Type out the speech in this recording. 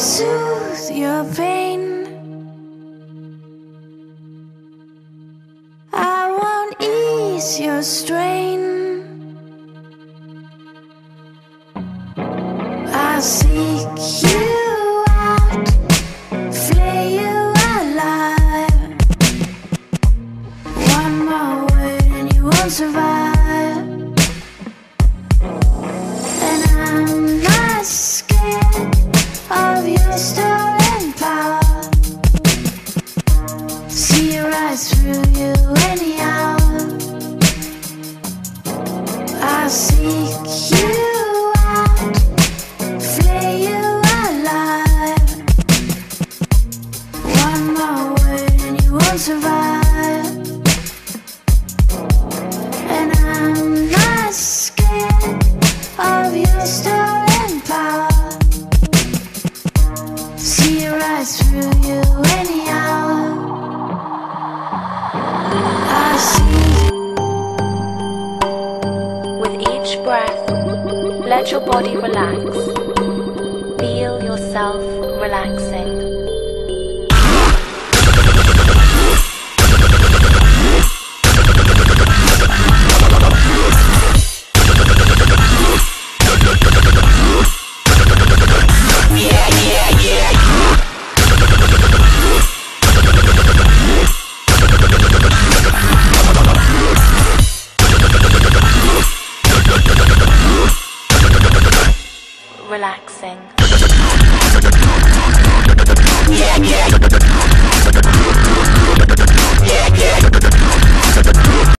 soothe your pain. I won't ease your strain. I'll seek you out, flay you alive. One more word and you won't survive. And I'm not scared of your stolen power. See right through you anyhow. I'll seek you out, flay you alive. One more word and you won't survive. And I'm not scared of your stolen power. See right through you anyhow. I see. With each breath, let your body relax. Feel yourself relaxing. Relaxing. Yeah.